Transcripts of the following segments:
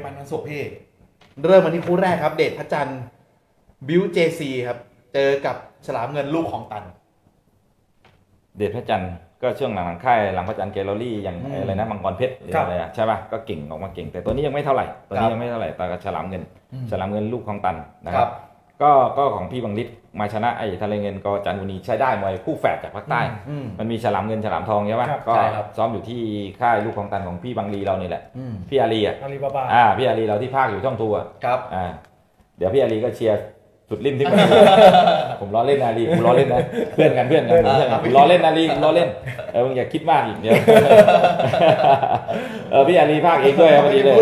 วันศุกร์พี่เริ่มมาที่คู่แรกครับเดชพระจันทร์บิวเจซีครับเจอกับฉลามเงินลูกของตันเดชพระจันทร์ก็ช่วงหลังค่ายหลังพระจันทร์แกลเลอรี่อย่างอะไรนะมังกรเพชรหรืออะไรใช่ป่ะก็เก่งออกมาเก่งแต่ตัวนี้ยังไม่เท่าไหร่ตัวนี้ยังไม่เท่าไหร่แต่ฉลามเงินลูกของตันนะครับก็ของพี่บังฤทธิ์มาชนะไอ้ทะเลเงินกอจันทบุรีใช้ได้มวยคู่แฝดจากภาคใต้มันมีฉลามเงินฉลามทองใช่ป่ะก็ซ้อมอยู่ที่ค่ายลูกของตันของพี่บังลีเรานี่แหละพี่อาลีอาลีบาบาพี่อาลีเราที่ภาคอยู่ช่องทัวร์ครับเดี๋ยวพี่อาลีก็เชียร์สุดริมที่ผมล้อเล่นอาลีผมล้อเล่นนะเพื่อนกันล้อเล่นอาลีล้อเล่นมึงอย่าคิดมากอีกเดี๋ยวพี่อาลีภาคเองด้วยพอดีเลย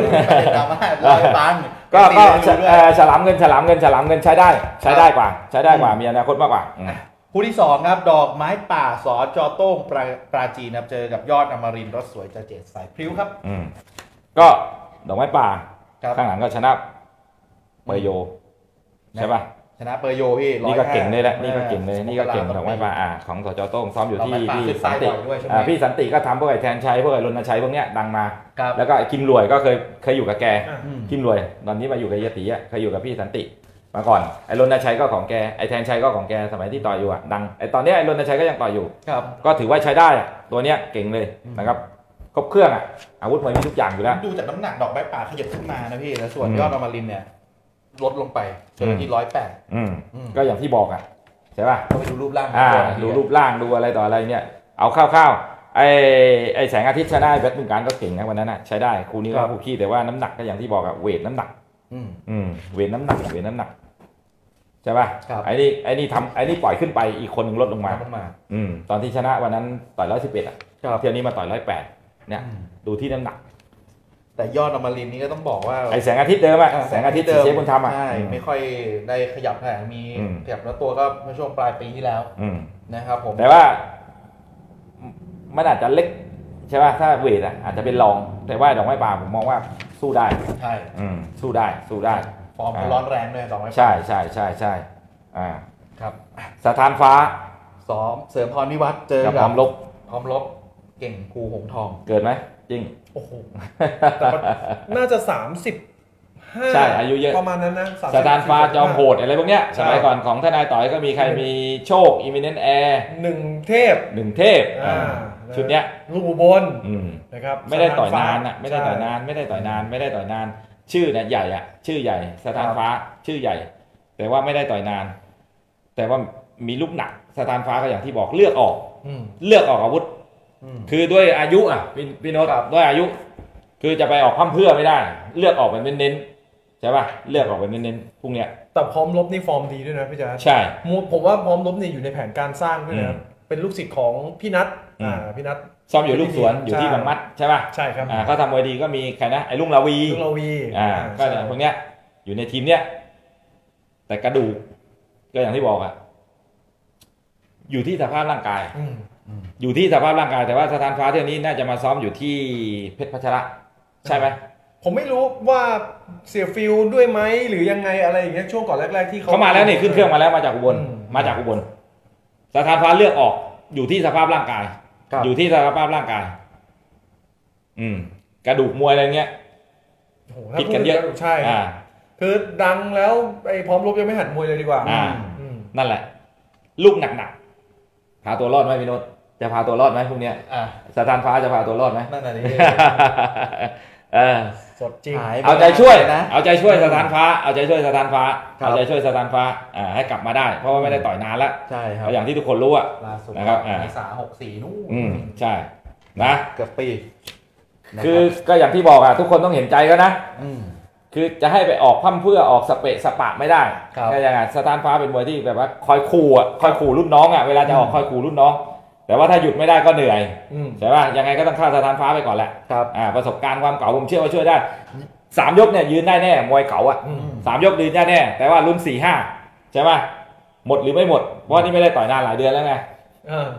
ก็ฉลามเงินใช้ได้กว่ามีอนาคตมากกว่าคู่ที่2ครับดอกไม้ป่าสจโต้งปราจีนครับเจอกับยอดอมรินทร์รถสวยจะเจ็ดสายพริ้วครับก็ดอกไม้ป่าข้างหลังก็ชนะเปอร์โยใช่ป่ะชนะเปอร์โยพี่นี่ก็เก่งเลยแหละนี่ก็เก่งเลยนี่ก็เก่งดอกไม้ป่าของสจโต้งซ้อมอยู่ที่พี่สันติพี่สันติก็ทำพวกไอ้แทนชัยพวกไอ้รณชัยพวกเนี้ยดังมาแล้วก็ไอ้คิมรวยก็เคยอยู่กับแกคิมรวยตอนนี้มาอยู่กับยติเคยอยู่กับพี่สันติมาก่อนไอ้รณชัยก็ของแกไอ้แทนชัยก็ของแกสมัยที่ต่อยอยู่อ่ะดังไอ้ตอนนี้ไอ้รณชัยก็ยังต่อยอยู่ก็ถือว่าใช้ได้ตัวเนี้ยเก่งเลยนะครับครบเครื่องอ่ะอาวุธมวยมีทุกอย่างอยู่แล้วดูจากน้ำหนักดอกไม้ป่าขยับขึ้นมานะพี่แล้วส่วนยอดอมรินทร์เนี่ยลดลงไปจนที่108 ก็อย่างที่บอกอ่ะใช่ป่ะไปดูรูปร่างดูรูปร่างดูอะไรต่ออะไรเนี่ยเอาคร่าวๆไอ้แสงอาทิตย์ชนะแบดมินตันก็เก่งนะวันนั้นน่ะใช้ได้คู่นี้ก็คู่ขี้แต่ว่าน้ำหนักก็อย่างที่บอกอ่ะเวทน้ำหนักเวทน้ำหนักใช่ป่ะไอ้นี่ปล่อยขึ้นไปอีกคนนึงลดลงมาตอนที่ชนะวันนั้นต่อย111อ่ะเที่ยวนี้มาต่อย108เนี่ยดูที่น้ำหนักแต่ยอดอมรินทร์นี่ก็ต้องบอกว่าไอแสงอาทิตย์เดิมอะแสงอาทิตย์เชฟบุญธรรมอะใช่ไม่ค่อยได้ขยับแผงมีขยับแล้วตัวก็เมื่อช่วงปลายปีที่แล้วนะครับผมแต่ว่ามันอาจจะเล็กใช่ป่ะถ้าเวทอะอาจจะเป็นรองแต่ว่าดอกไม้ป่าผมมองว่าสู้ได้ใช่สู้ได้ฟอร์มร้อนแรงด้วยดอกไม้ป่าใช่ครับสถานฟ้าซ้อมเสริมพรพิวัตรเจอกับพร้อมลบเก่งครูหงทองเกิดไหมจริงโอ้โหแต่น่าจะ35 ใช่อายุเยอะประมาณนั้นนะสถานฟ้าจอมโหดอะไรพวกเนี้ยสมัยก่อนของทนายต่อยก็มีใครมีโชคอิมิเนนต์แอร์ 1 เทพชุดเนี้ยลูกอุบลนะครับไม่ได้ต่อยนานอ่ะไม่ได้ต่อยนานชื่อเนี่ยใหญ่อ่ะชื่อใหญ่สถานฟ้าชื่อใหญ่แต่ว่าไม่ได้ต่อยนานแต่ว่ามีลูกหนักสถานฟ้าก็อย่างที่บอกเลือกออกอาวุธคือด้วยอายุอ่ะพี่โน้ตด้วยอายุคือจะไปออกพั่มเพื่อไม่ได้เลือกออกแบบเน้นๆใช่ป่ะเลือกออกแบบเน้นๆพวกเนี้ยแต่พร้อมลบนี่ฟอร์มดีด้วยนะพี่จ๋าใช่ผมว่าพร้อมลบนี่อยู่ในแผนการสร้างด้วยนะเป็นลูกศิษย์ของพี่นัทพี่นัทซ้อมอยู่ลูกสวนอยู่ที่บางมัดใช่ป่ะใช่ครับเขาทำมวยดีก็มีใครนะไอ้ลุงลาวีก็พวกเนี้ยอยู่ในทีมเนี้ยแต่กระดูกก็อย่างที่บอกอ่ะอยู่ที่สภาพร่างกายแต่ว่าสถานฟ้าเที่ยวนี้น่าจะมาซ้อมอยู่ที่เพชรพัชระใช่ไหมผมไม่รู้ว่าเสียฟิลด้วยไหมหรือยังไงอะไรอย่างเงี้ยช่วงก่อนแรกๆที่เขามาแล้วนี่ขึ้นเครื่องมาแล้วมาจากอุบลสถานฟ้าเลือกออกอยู่ที่สภาพร่างกายกระดูกมวยอะไรเงี้ยผิดกันเยอะใช่คือดังแล้วไอ้พร้อมรบยังไม่หัดมวยเลยดีกว่านั่นแหละลูกหนักพาตัวรอดไหมพี่โน้ตจะพาตัวรอดไหมพวกเนี้ยสถานฟ้าจะพาตัวรอดไหมนั่นน่ะนี่สดจริงเอาใจช่วยสถานฟ้าให้กลับมาได้เพราะว่าไม่ได้ต่อยนานแล้วใช่ครับอย่างที่ทุกคนรู้นะครับเมษา64นู่นใช่นะเกือบปีคือก็อย่างที่บอกทุกคนต้องเห็นใจก็นะคือจะให้ไปออกพั่มเพื่อออกสเปะสปะไม่ได้แค่ยังไงสถานฟ้าเป็นมวยที่แบบว่าคอยขู่รุ่นน้องเวลาจะออกคอยขู่รุ่นน้องแต่ว่าถ้าหยุดไม่ได้ก็เหนื่อยใช่ป่ะยังไงก็ต้องฆ่าสถานฟ้าไปก่อนแหละประสบการณ์ความเก่าผมเชื่อว่าช่วยได้3 ยกเนี่ยยืนได้แน่มวยเก่า3 ยกยืนได้แน่แต่ว่ารุ่น4-5ใช่ป่ะหมดหรือไม่หมดเพราะนี่ไม่ได้ต่อยนานหลายเดือนแล้วไง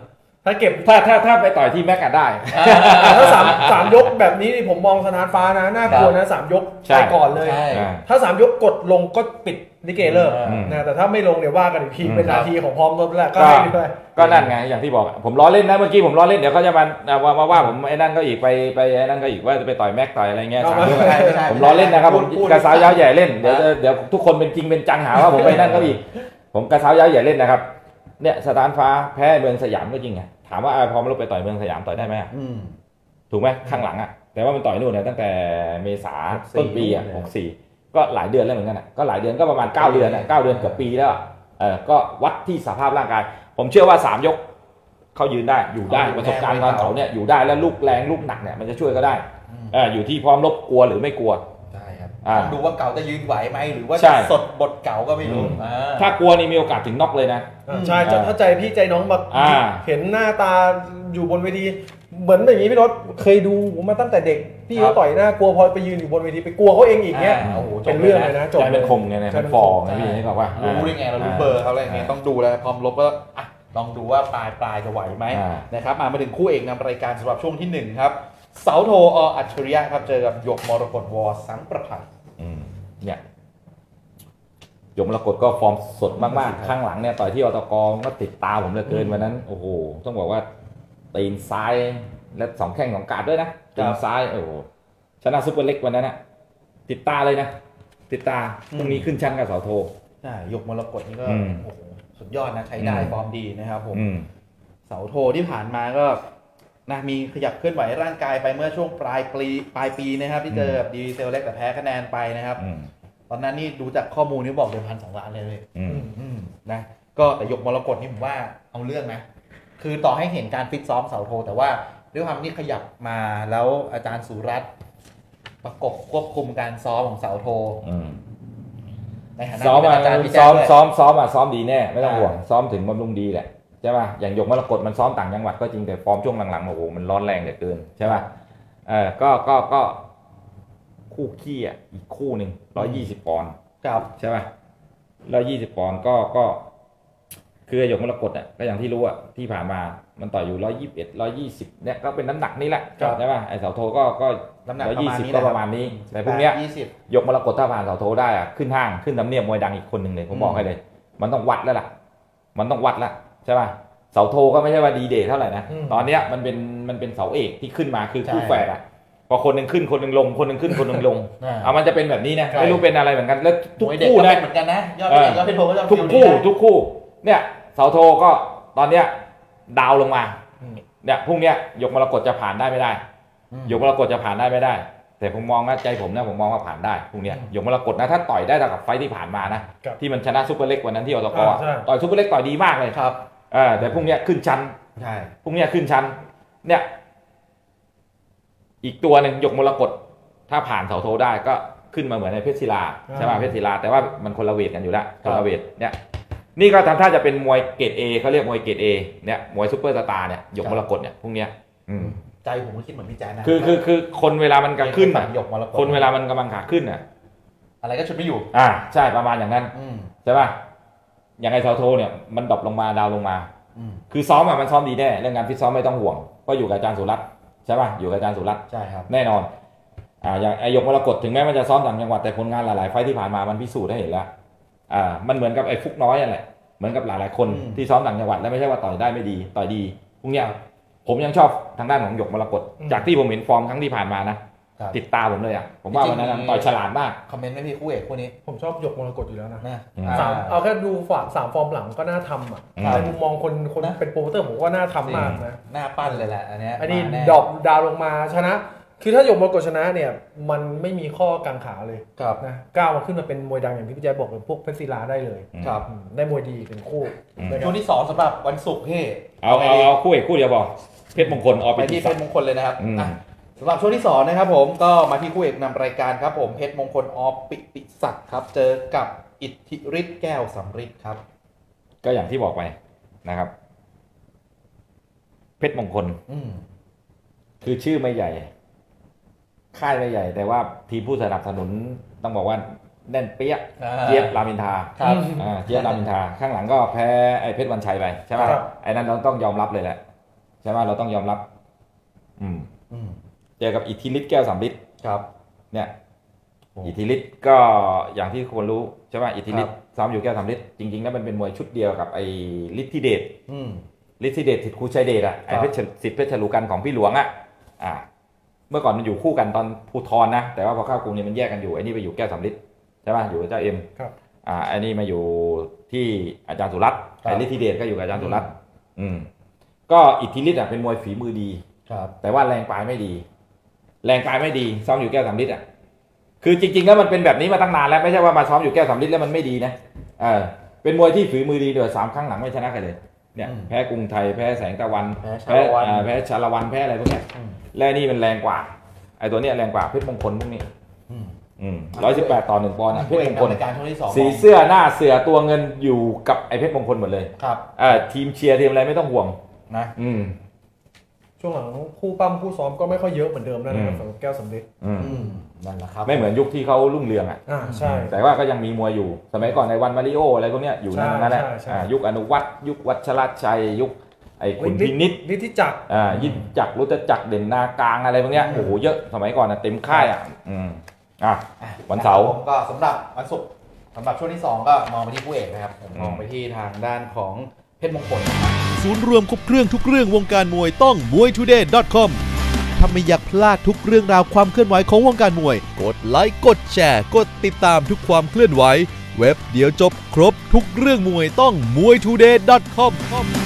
ถ้าเก็บถ้าไปต่อยที่แม็กได้ถ้าสามยกแบบนี้ผมมองสถานฟ้านะน่ากลัวนะ3 ยกไปก่อนเลยถ้า3 ยกกดลงก็ปิดนิเกเลิกนะแต่ถ้าไม่ลงเดี๋ยวว่ากันอีกทีเป็นนาทีของพร้อมรบแล้วก็ให้ด้วยก็นั่นไงอย่างที่บอกผมล้อเล่นนะเมื่อกี้ผมล้อเล่นเดี๋ยวเขาจะมาว่าผมไอ้นั่นก็อีกไปไอ้นั่นก็อีกว่าจะไปต่อยแม็กต่อยอะไรเงี้ยผมล้อเล่นนะครับผมกระสาวยาวใหญ่เล่นเดี๋ยวทุกคนเป็นจริงเป็นจังหาว่าผมไปนั่นก็อีกผมกระสาวยาวใหญ่เล่นนะครับเนี่ยสถานฟ้าแพ้เมืองสยามก็จริงไงถามว่าพอมาลุกไปต่อยเมืองสยามต่อยได้ไหมถูกไหมข้างหลังอ่ะแต่ว่ามันต่อยนู่นเนี่ยตั้งแต่เมษาต้นปีอ่ะ64ก็หลายเดือนแล้วเหมือนกันอ่ะก็หลายเดือนก็ประมาณ9 เดือนอ่ะ9 เดือนเกือบปีแล้วก็วัดที่สภาพร่างกายผมเชื่อว่า3 ยกเขายืนได้อยู่ได้ประสบการณ์การเขาเนี่ยอยู่ได้แล้วลูกแรงลูกหนักเนี่ยมันจะช่วยก็ได้อยู่ที่พร้อมรบกลัวหรือไม่กลัวดูว่าเก่าจะยืนไหวไหมหรือว่าจะสดบทเก่าก็ไม่รู้ถ้ากลัวนี่มีโอกาสถึงน็อกเลยนะใช่จะเข้าใจพี่ใจน้องแบบเห็นหน้าตาอยู่บนเวทีเหมือนอย่างนี้พี่รถเคยดูผมมาตั้งแต่เด็กพี่เขาต่อยหน้ากลัวพอไปยืนอยู่บนเวทีไปกลัวเขาเองอีกเนี้ยเป็นเรื่องเลยนะจบใจเป็นคมไงมันฟองนะพี่นี่บอกว่ารู้ได้ไงเรารู้เบอร์เขาอะไรเงี้ยต้องดูแล้วพร้อมลบก็ลองดูว่าปลายจะไหวไหมนะครับมาถึงคู่เอกนำรายการสำหรับช่วงที่1ครับเสาโทอัจฉริยะครับเจอกับหยกมรกตวสังประภัยเนี่ยหยกมรกตก็ฟอร์มสดมากๆข้างหลังเนี่ยต่อยที่อตกก็ติดตาผมเหลือเกินวันนั้นโอ้โหต้องบอกว่าตีนซ้ายและ2 แข้ง2 กาดด้วยนะตีนซ้ายโอ้โหชนะซุปเปอร์เล็กวันนั้นนะติดตาเลยนะติดตาพรุ่งนี้ขึ้นชั้นกับเสาโทหยกมรกตนี่ก็โอ้โหสุดยอดนะใช้ได้ฟอร์มดีนะครับผมเสาโทที่ผ่านมาก็มีขยับเคลื่อนไหวร่างกายไปเมื่อช่วงปลายปีนะครับที่เจอแบบดีเซลเล็กแต่แพ้คะแนนไปนะครับตอนนั้นนี่ดูจากข้อมูลนี่บอกเดิมพัน2 ล้านเลยนะก็แต่หยกมรกตนี่ผมว่าเอาเรื่องนะคือต่อให้เห็นการฟิตซ้อมเสาโทแต่ว่าด้วยความที่ขยับมาแล้วอาจารย์สุรัตน์ประกบควบคุมการซ้อมของเสาโทในฐานะอาจารย์ซ้อมดีแน่ไม่ต้องห่วงซ้อมถึงบำรุงดีแหละใช่ป่ะอย่างหยกมรกตมันซ้อมต่างจังหวัดก็จริงแต่ฟอร์มช่วงหลังๆโอ้โหมันร้อนแรงเหลือเกินใช่ป่ะก็คู่ขี้อ่ะอีกคู่หนึ่ง120 ปอนด์ใช่ป่ะ120 ปอนด์ก็คือหยกมรกตอ่ะก็อย่างที่รู้อ่ะที่ผ่านมามันต่อยอยู่121 120เนี่ยก็เป็นน้ำหนักนี่แหละใช่ป่ะไอเสาโทก็น้ำหนัก 120ก็ประมาณนี้แต่พวกเนี้ยหยกมรกตถ้าผ่านเสาโทได้อ่ะขึ้นห้างขึ้นทำเนียบมวยดังอีกคนหนึ่งเลยผมบอกให้เลยมันต้องวัดแล้วล่ะมันต้องวัดแล้วใช่ป่ะเสาโทก็ไม่ใช่ว่าดีเดย์เท่าไหร่นะตอนเนี้ยมันเป็นเสาเอกที่ขึ้นมาคือคู่แฝดอ่ะพอคนหนึ่งขึ้นคนหนึ่งลงคนหนึ่งขึ้นคนหนึ่งลงมันจะเป็นแบบนี้นะไม่รู้เป็นอะไรเหมือนกันแล้วทุกคู่นะเหมือนกันนะยอดเป็นโทก็ทุกคู่เนี่ยเสาโทก็ตอนเนี้ยดาวลงมาเนี่ยพรุ่งเนี้ยหยกมรกตจะผ่านได้ไม่ได้หยกมรกตจะผ่านได้ไม่ได้แต่ผมมองนะใจผมนะผมมองว่าผ่านได้พรุ่งนี้หยกมรกตนะถ้าต่อยได้กับไฟที่ผ่านมานะที่มันชนะซุปเปอร์เล็กวันนั้นที่อตกต่อยซุปเปอร์เล็กต่อยดีมากเลยครับแต่พรุ่งนี้ขึ้นชั้นใช่พรุ่งนี้ขึ้นชั้นเนี่ยอีกตัวหนึ่งหยกมรกตถ้าผ่านเสาโทได้ก็ขึ้นมาเหมือนในเพชรศิลาใช่ป่ะเพชรศิลาแต่ว่ามันคนละเวทกันอยู่แล้วคนละเวทเนี่ยนี่ก็ทำท่าจะเป็นมวยเกรด A เขาเรียกมวยเกรด A เนี่ยมวยซุปเปอร์สตาร์เนี่ยหยกมรกตเนี่ยพรุ่งนี้ใจผมก็คิดเหมือนพี่แจ๊นะคือคนเวลามันกำลังขึ้นคนเวลามันกำลังขาขึ้นอ่ะอะไรก็ชุดไม่อยู่ใช่ประมาณอย่างนั้นใช่ป่ะอย่างไอเสาโทเนี่ยมันดรอปลงมาดาวลงมาคือซ้อมมันซ้อมดีแน่เรื่องงานฟิตซ้อมไม่ต้องห่วงเพราะอยู่กับอาจารย์สุรัตน์ใช่ป่ะอยู่กับอาจารย์สุรัตน์ใช่ครับแน่นอนอย่างไอหยกมรกตถึงแม้มันจะซ้อมต่างจังหวัดแต่ผลงานหลายๆไฟที่ผ่านมามันพิสูจน์ได้เห็นแล้วมันเหมือนกับไอฟุกน้อยนั่นแหละเหมือนกับหลายๆคนที่ซ้อมต่างจังหวัดแล้วไม่ใช่ว่าต่อยได้ไม่ดีต่อยดีพวกเนี้ยผมยังชอบทางด้านของหยกมรกตจากที่ผมเห็นฟอร์มครั้งที่ผ่านมานะติดตาผมเลยผมว่าวันนั้นต่อยฉลาดมากคอมเมนต์ไม่พี่คู่เอกคู่นี้ผมชอบหยกมรกตอยู่แล้วนะเอาแค่ดูฝาก3 ฟอร์มหลังก็น่าทำในมุมมองคนเป็นโปรโมเตอร์ผมว่าน่าทำมากนะน่าปั้นเลยแหละอันนี้ดรอปดาวลงมาชนะคือถ้าหยกมรกตชนะเนี่ยมันไม่มีข้อกังขาเลยนะก้าวมาขึ้นมาเป็นมวยดังอย่างที่พี่แจ๊บอกเลยพวกเพชรศิลาได้เลยครับได้มวยดีเป็นคู่ช่วงที่2สำหรับวันศุกร์พี่เอาคู่เอกคู่เดียวบอกเพชรมงคลไปที่เพชรมงคลเลยนะครับสำหรับช่วงที่2นะครับผมก็มาที่คู่เอกนำรายการครับผมเพชรมงคลปิติศักดิ์ครับเจอกับอิทธิฤทธิ์แก้วสำริดครับก็อย่างที่บอกไปนะครับเพชรมงคลคือชื่อไม่ใหญ่ค่ายไม่ใหญ่แต่ว่าทีมผู้สนับสนุนต้องบอกว่าแน่นเปี้ยเจี๊ยบรามอินทราเจี๊ยบรามอินทราข้างหลังก็แพ้ไอ้เพชรวันชัยไปใช่ไหมไอ้นั้นเราต้องยอมรับเลยแหละใช่ไหมเราต้องยอมรับเจอกับอิทธิฤทธิ์แก้วสำริดครับเนี่ยอิทธิฤทธิ์ก็อย่างที่คนรู้ใช่ไหมอิทธิฤทธิ์ซ้อมอยู่แก้วสำริดจริงๆแล้วมันเป็นมวยชุดเดียวกับไอ้ฤทธิเดชฤทธิเดชสิทธิ์ครูชัยเดชไอ้สิทธิ์เพชรฉลูกันของพี่หลวงเมื่อก่อนมันอยู่คู่กันตอนภูธรนะแต่ว่าพอเข้ากรุงนี่มันแยกกันอยู่ไอ้นี่ไปอยู่แก้วสำริดใช่ไหมอยู่กับเจ้าเอ็มไอ้นี่มาอยู่ที่อาจารย์สุรัตน์ไอ้ฤทธิเดชก็อยู่กับอาจารย์สุรัตน์ก็อิทธิฤทธิ์เป็นมวยฝีมือดีแต่ว่าแรงปลายไม่ดีซ้อมอยู่แก้วสำริดคือจริงๆแล้วมันเป็นแบบนี้มาตั้งนานแล้วไม่ใช่ว่ามาซ้อมอยู่แก้วสำริดแล้วมันไม่ดีนะเป็นมวยที่ฝีมือดีด้วย3 ครั้งหลังไม่ชนะใครเลยเนี่ยแพ้กรุงไทยแพ้แสงตะวันแพ้ชาละวันแพ้อะไรพวกนี้และนี่มันแรงกว่าไอ้ตัวเนี้ยแรงกว่าเพชรมงคลพวกนี้118 ต่อ 1 ปอนด์เพชรมงคลสีเสื้อหน้าเสือตัวเงินอยู่กับไอ้เพชรมงคลหมดเลยครับทีมเชียร์ทีมอะไรไม่ต้องห่วงนะช่วงหลังคู่ปั้มคู่ซ้อมก็ไม่ค่อยเยอะเหมือนเดิมแล้วนะครับสำหรับแก้วสำริดนั่นแหละครับไม่เหมือนยุคที่เขารุ่งเรืองใช่แต่ว่าก็ยังมีมวยอยู่สมัยก่อนในวันมาริโออะไรพวกเนี้ยอยู่นั่นแหละยุคอนุวัฒน์ยุควัชรชัยยุคไอ้คุณพินิจฤทธิจักรยิทจักรรุตจักรเด่นนากลางอะไรพวกเนี้ยโอ้โหเยอะสมัยก่อนเต็มค่ายวันเสาร์ก็สำหรับวันศุกร์สำหรับช่วงที่2ก็มองไปที่คู่เอกนะครับผมมองไปที่ทางด้านของเพชรมงคลศูนย์รวมครบเครื่องทุกเรื่องวงการมวยต้อง muytoday.com ถ้าไม่อยากพลาดทุกเรื่องราวความเคลื่อนไหวของวงการมวยกดไลค์กดแชร์กดติดตามทุกความเคลื่อนไหวเว็บเดียวจบครบทุกเรื่องมวยต้อง muytoday.com